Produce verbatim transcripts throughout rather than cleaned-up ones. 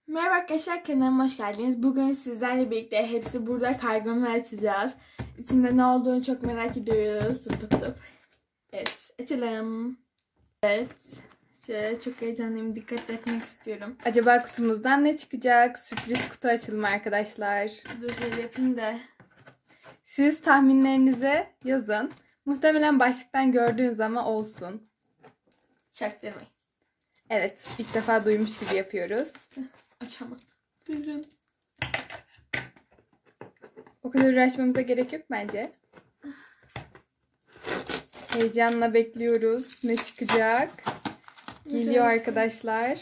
Merhaba arkadaşlar, kanalıma hoş geldiniz. Bugün sizlerle birlikte hepsi burada kargomu açacağız. İçinde ne olduğunu çok merak ediyoruz. Tıp tıp tıp. Evet, açalım. Evet, şöyle çok heyecanlıyım. Dikkat etmek istiyorum. Acaba kutumuzdan ne çıkacak? Sürpriz kutu açılımı arkadaşlar. Dur şöyle yapayım da. Siz tahminlerinizi yazın. Muhtemelen başlıktan gördüğünüz ama olsun. Çaktırmayın. Evet, ilk defa duymuş gibi yapıyoruz. Açamadım. Durun. O kadar uğraşmamıza gerek yok bence. Heyecanla bekliyoruz. Ne çıkacak? Geliyor arkadaşlar.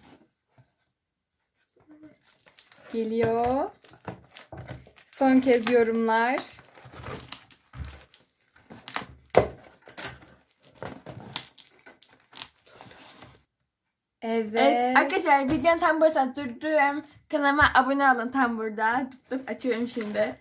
Geliyor. Son kez yorumlar. Evet. Evet arkadaşlar, videonun tam burası durduruyorum. Kanalıma abone olun tam burada. Tıp tıp açıyorum şimdi.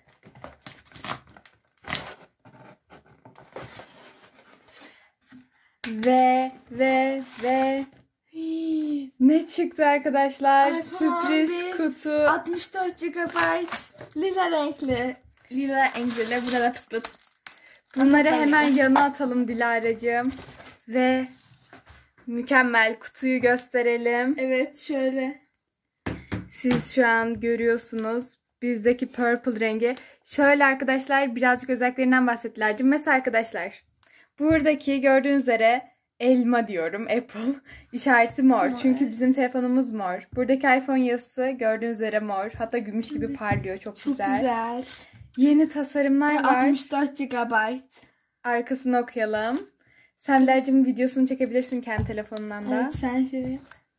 Ve ve ve Hii, ne çıktı arkadaşlar? iPhone Sürpriz on bir, kutu. altmış dört gigabayt lila renkli. Lila renkli. Burada pıt pıt. Bunları Ama hemen böyle. yana atalım Dilara'cığım. Ve mükemmel, kutuyu gösterelim. Evet, şöyle. Siz şu an görüyorsunuz bizdeki purple rengi. Şöyle arkadaşlar, birazcık özelliklerinden bahsettiler. Mesela arkadaşlar, buradaki gördüğünüz üzere elma diyorum, Apple işareti mor. Mor, Çünkü evet. bizim telefonumuz mor. Buradaki iPhone yazısı gördüğünüz üzere mor. Hatta gümüş gibi parlıyor. Çok, Çok güzel. güzel. Yeni tasarımlar var. altmış dört gigabayt. Arkasını okuyalım. Sen Dilara'cığım videosunu çekebilirsin kendi telefonundan da. Evet, sen şöyle.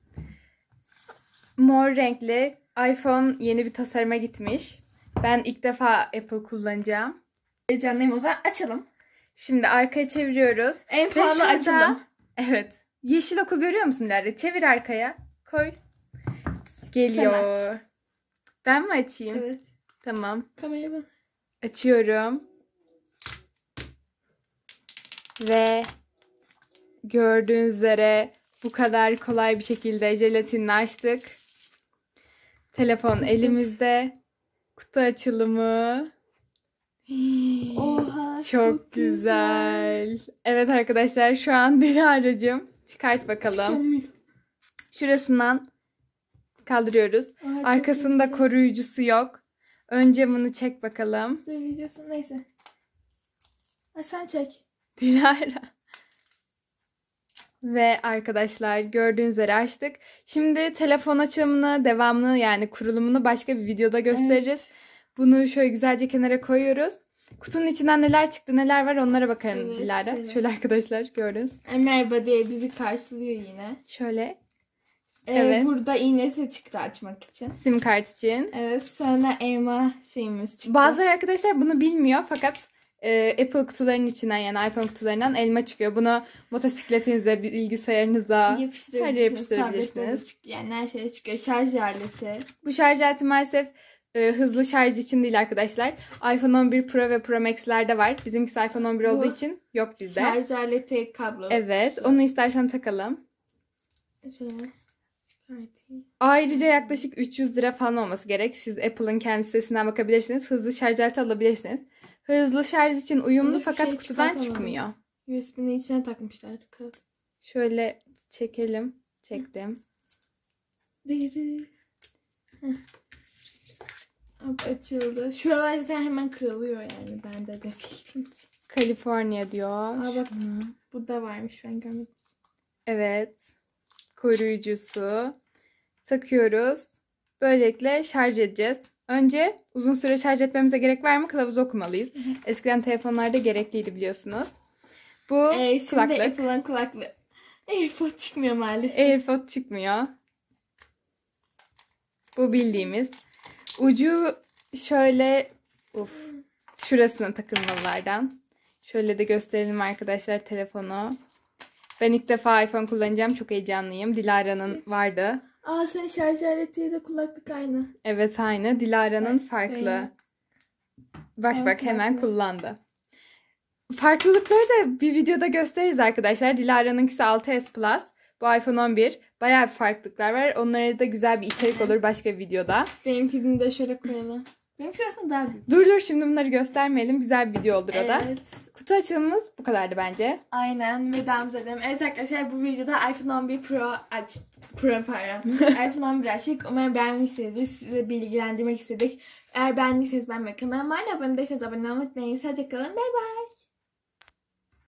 Mor renkli iPhone yeni bir tasarıma gitmiş. Ben ilk defa Apple kullanacağım. Heyecanlıyım, o zaman açalım. Şimdi arkaya çeviriyoruz. En Ve pahalı şurada- açalım. Evet. Yeşil oku görüyor musun Dilara? Çevir arkaya. Koy. Geliyor. Sen aç. Ben mi açayım? Evet. Tamam. Kameraya bak. Açıyorum. Ve gördüğünüz üzere bu kadar kolay bir şekilde jelatinini açtık. Telefon elimizde. Kutu açılımı. Oha, Çok, çok güzel. Evet arkadaşlar, şu an Dilara'cığım çıkart bakalım. Çıkamıyorum. Şurasından kaldırıyoruz. Aa, çok Arkasında güzel. koruyucusu yok. Ön camını çek bakalım. Dur, videosu neyse. Ha, sen çek. Dilara. Ve arkadaşlar gördüğünüz üzere açtık. Şimdi telefon açılımını, devamını yani kurulumunu başka bir videoda gösteririz. Bunu şöyle güzelce kenara koyuyoruz. Kutunun içinden neler çıktı, neler var onlara bakalım Evet, Dilara. evet. Şöyle arkadaşlar gördünüz. Merhaba diye bizi karşılıyor yine. Şöyle. Ee, Evet. Burada iğnesi çıktı açmak için. Sim kart için. Evet, sonra elma şeyimiz çıktı. Bazıları arkadaşlar bunu bilmiyor fakat e, Apple kutularının içinden yani iPhone kutularından elma çıkıyor. Bunu motosikletinize, bilgisayarınıza, her yere yapıştırabilirsiniz. yapıştırabilirsiniz. Tabletlere çık- Yani her şeye çıkıyor. Şarj aleti. Bu şarj aleti maalesef e, hızlı şarj için değil arkadaşlar. iPhone on bir Pro ve Pro Max'lerde var. Bizimkisi iPhone on bir Bu olduğu için yok bizde. Şarj aleti, kablo. Evet, onu istersen takalım. Şöyle çıkartayım. Ayrıca yaklaşık üç yüz lira falan olması gerek. Siz Apple'ın kendi sitesinden bakabilirsiniz. Hızlı şarj aleti alabilirsiniz. Hızlı şarj için uyumlu Bunu şu fakat şey kutudan çıkartamam. çıkmıyor. U S B'nin içine takmışlar. Kağıt. Şöyle çekelim. Çektim. Deri. Heh. Hop, açıldı. Şuralar zaten hemen kırılıyor yani. Ben de bildiğim için. California diyor. Aa bak, bu da varmış, ben görmedim. Evet. Koruyucusu. Takıyoruz. Böylelikle şarj edeceğiz. Önce uzun süre şarj etmemize gerek var mı? Kılavuzu okumalıyız. Eskiden telefonlarda gerekliydi biliyorsunuz. Bu Ee, şimdi kulaklık. Apple'ın kulaklığı. AirPod çıkmıyor maalesef. AirPod çıkmıyor. Bu bildiğimiz. Ucu şöyle uf, şurasına takılmalılardan. Şöyle de gösterelim arkadaşlar telefonu. Ben ilk defa iPhone kullanacağım. Çok heyecanlıyım. Dilara'nın vardı. Aa, senin şarj aletiyle kulaklık aynı. Evet aynı. Dilara'nın Bak, farklı. benim. Bak Evet, bak hemen farklı. kullandı. Farklılıkları da bir videoda gösteririz arkadaşlar. Dilara'nınkisi altı S Plus. Bu iPhone on bir. Bayağı bir farklılıklar var. Onlara da güzel bir içerik Evet. olur başka bir videoda. Benimkini de şöyle koyalım. Benimki aslında daha büyük. Dur dur şimdi bunları göstermeyelim. Güzel bir video olur o da. Evet. Kutu açılımımız bu kadardı bence. Aynen vedamızı edelim. Evet arkadaşlar bu videoda iPhone on bir Pro aç Pro pardon. iPhone on bir açtık. Umarım beğenmişsinizdir. Sizi bilgilendirmek istedik. Eğer beğendiyseniz beğenmeyi, kanalıma hala abone değilseniz abone olmayı unutmayın. Sadece kalın. Bay bay.